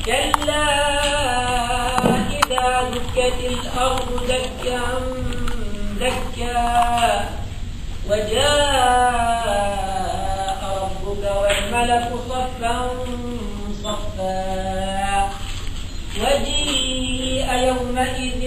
كلا إذا دكت الأرض دكا دكا وجاء ربك والملك صفا صفا وجيء يومئذ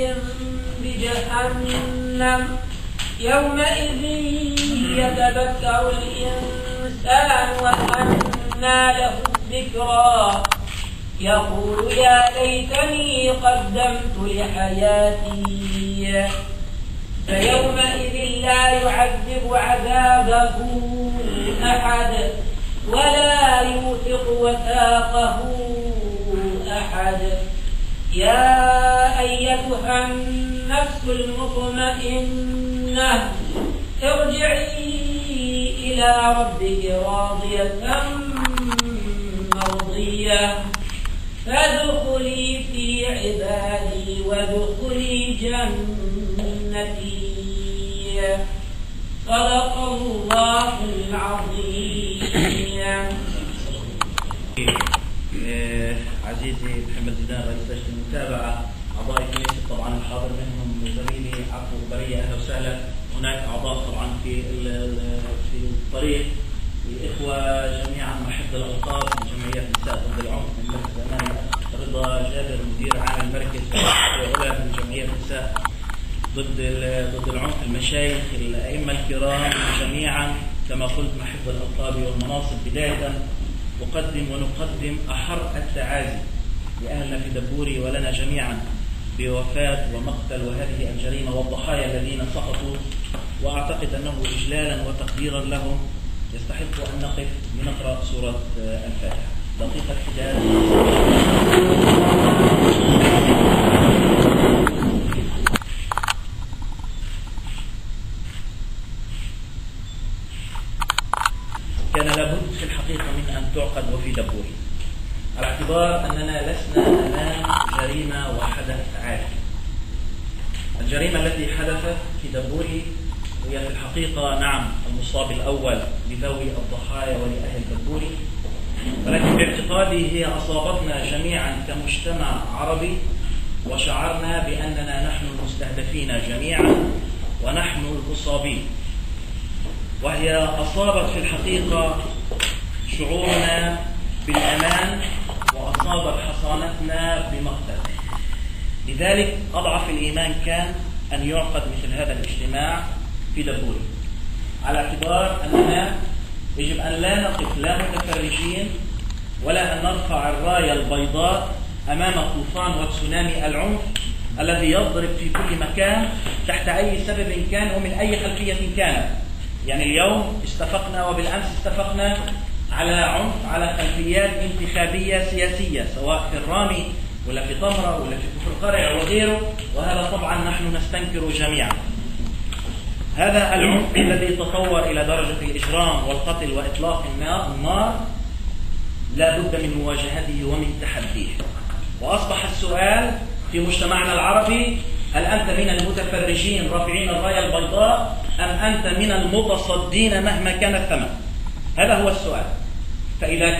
بجهنم يومئذ يتذكر الإنسان وأنى له الذكرى يقول يا ليتني قدمت لحياتي فيومئذ لا يعذب عذابه أحد ولا يوثق وثاقه أحد يا أيتها النفس المطمئنة ارجعي إلى ربك راضية مرضية فادخلي في عبادي وادخلي جنتي صدق الله العظيم. عزيزي محمد زيدان رئيس لجنة المتابعة، أعضاء الكنيسة طبعا الحاضر منهم زميلي عفو برية أهلا وسهلا، هناك أعضاء طبعا في الطريق، الإخوة جميعا محب الألقاب من جمعية نساء ضد العنف من مركز أماني، رضا جابر مدير عام المركز وعلا من جمعية نساء ضد العنف، المشايخ الأئمة الكرام جميعا كما قلت محب الألقاب والمناصب. بداية ونقدم أحر التعازي لأهلنا في دبوري ولنا جميعا بوفاة ومقتل وهذه الجريمة والضحايا الذين سقطوا، وأعتقد أنه إجلالا وتقديرا لهم يستحق أن نقف لنقرأ سورة الفاتحة. دقيقة حداد. كان لابد في الحقيقة من أن تعقد وفي دبوري، على اعتبار أننا لسنا أمام جريمة وحدث عادي. الجريمة التي حدثت في دبوري هي في الحقيقة نعم المصاب الأول لذوي الضحايا ولأهل دبوري، ولكن باعتقادي هي أصابتنا جميعا كمجتمع عربي، وشعرنا بأننا نحن المستهدفين جميعا ونحن المصابين، وهي أصابت في الحقيقة شعورنا بالأمان وأصابت حصانتنا بمقتل. لذلك أضعف الإيمان كان أن يعقد مثل هذا الاجتماع في دبوري، على اعتبار أننا يجب أن لا نقف لا متفرجين ولا أن نرفع الراية البيضاء أمام طوفان وتسونامي العنف الذي يضرب في كل مكان تحت أي سبب كان ومن أي خلفية كانت. يعني اليوم استفقنا وبالأمس استفقنا على عنف على خلفيات انتخابية سياسية، سواء في الرامي ولا في طمرة ولا في كفر القرع وغيره، وهذا طبعا نحن نستنكر جميعا. هذا العنف الذي تطور إلى درجة الإجرام والقتل وإطلاق النار لا بد من مواجهته ومن تحديه. وأصبح السؤال في مجتمعنا العربي: هل أنت من المتفرجين رافعين الراية البيضاء أم أنت من المتصدين مهما كان الثمن؟ هذا هو السؤال. فإذا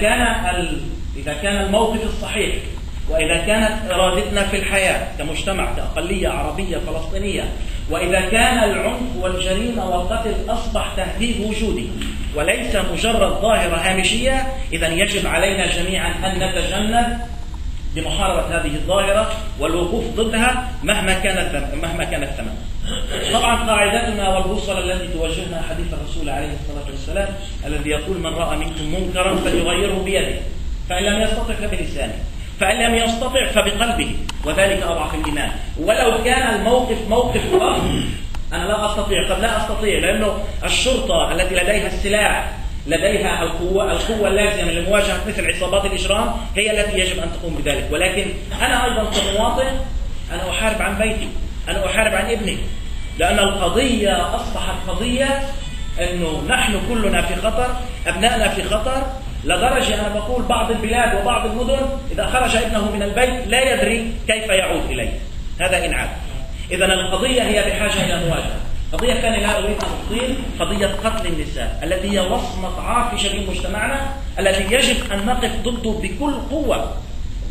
كان الموقف الصحيح وإذا كانت إرادتنا في الحياة كمجتمع كأقلية عربية فلسطينية، وإذا كان العنف والجريمة والقتل أصبح تهديد وجودي وليس مجرد ظاهرة هامشية، إذا يجب علينا جميعا أن نتجنب لمحاربة هذه الظاهرة والوقوف ضدها مهما كان الثمن. طبعا قاعدتنا والبوصلة التي توجهنا حديث الرسول عليه الصلاة والسلام الذي يقول: من رأى منكم منكرا فليغيره بيده، فإن لم يستطع فبلسانه، فإن لم يستطع فبقلبه، وذلك أضعف الإيمان. ولو كان الموقف موقف ضخم أنا لا أستطيع، قد لا أستطيع، لأنه الشرطة التي لديها السلاح لديها القوة اللازمة لمواجهة مثل عصابات الإجرام هي التي يجب أن تقوم بذلك. ولكن أنا أيضا كمواطن أنا أحارب عن بيتي، أنا أحارب عن ابني، لأن القضية أصبحت قضية أنه نحن كلنا في خطر، أبنائنا في خطر، لدرجة أنا بقول بعض البلاد وبعض المدن إذا خرج ابنه من البيت لا يدري كيف يعود إليه. هذا إن عاد. إذا القضية هي بحاجة إلى مواجهة. قضية ثانية لا أريد أن أطيل، قضية قتل النساء التي هي وصمة عار في شريط مجتمعنا، الذي يجب أن نقف ضده بكل قوة.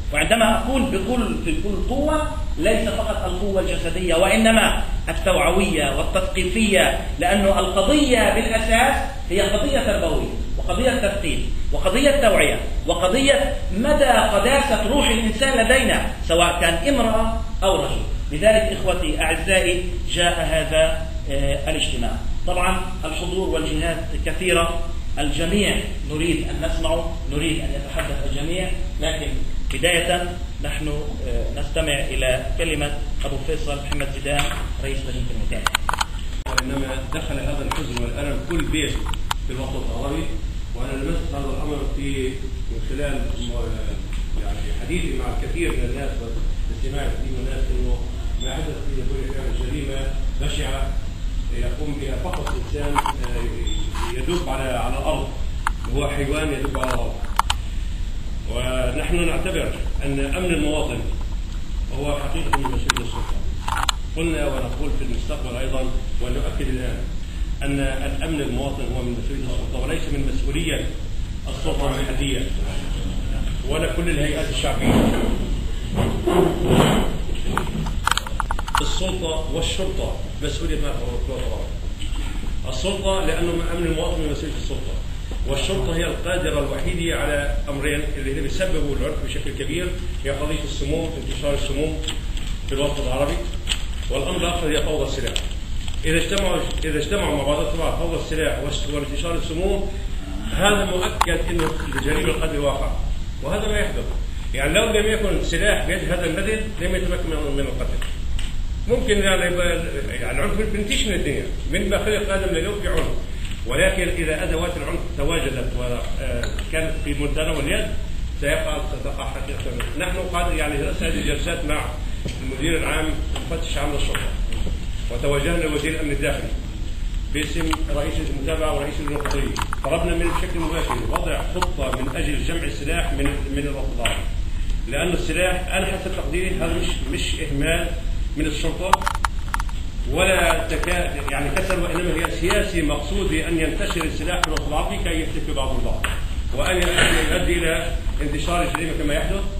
وعندما أقول بكل قوة ليس فقط القوة الجسدية وإنما التوعوية والتثقيفية، لأن القضية بالأساس هي قضية تربوية وقضية تثقيف وقضية توعية وقضية مدى قداسة روح الإنسان لدينا سواء كان امرأة أو رجل. لذلك إخوتي أعزائي جاء هذا الاجتماع. طبعا الحضور والجهات كثيرة، الجميع نريد أن نسمعه، نريد أن يتحدث الجميع، لكن بداية نحن نستمع إلى كلمة أبو فيصل محمد زيدان رئيس لجنة المتابعة. وإنما دخل هذا الحزن والألم كل بيت في الوطن العربي، وأنا لمست هذا الأمر من خلال يعني حديثي مع الكثير من الناس واستماع كثير من الناس إنه ما حدث في دبوية كانت جريمة بشعة يقوم بها فقط إنسان يدب على الأرض، وهو حيوان يدب على الأرض. ونحن نعتبر أن أمن المواطن هو حقيقة من مسؤولية السلطة. قلنا ونقول في المستقبل أيضا ونؤكد الآن أن الأمن المواطن هو من مسؤولية السلطة وليس من مسؤولية السلطة المحلية ولا كل الهيئات الشعبية. السلطة والشرطة مسؤولية ما هو السلطة، لأنه أمن المواطن من مسؤولية السلطة، والشرطة هي القادرة الوحيدة على أمرين اللي بيسببوا العنف بشكل كبير، هي قضية السموم، انتشار السموم في الوطن العربي، والأمر الآخر هي فوضى السلاح. إذا اجتمعوا مع بعض طبعا فوضى السلاح وانتشار السموم، هذا مؤكد إنه الجريمة قد يواقع، وهذا ما يحدث. يعني لو لم يكن سلاح بيد هذا البلد لم يتمكن من القتل. ممكن يعني العنف بينتشر من الدنيا، من ما خلق آدم لليوم في عنف، ولكن إذا أدوات العنف تواجدت وكانت في متناول اليد ستقع حقيقة. نحن قاعد يعني هذه الجلسات مع المدير العام المفتش عام للشرطة، وتوجهنا لوزير الأمن الداخلي باسم رئيس المتابعة ورئيس النقطية، طلبنا منه بشكل مباشر وضع خطة من أجل جمع السلاح من الوطن العربي، لأن السلاح أنا حسب تقديري هذا مش إهمال من السلطة ولا يعني كسر، وإنما هي سياسي مقصود بأن ينتشر السلاح في الوطن العربي كي يحتك بعض البعض، وأن يؤدي إلى انتشار الجريمة كما يحدث.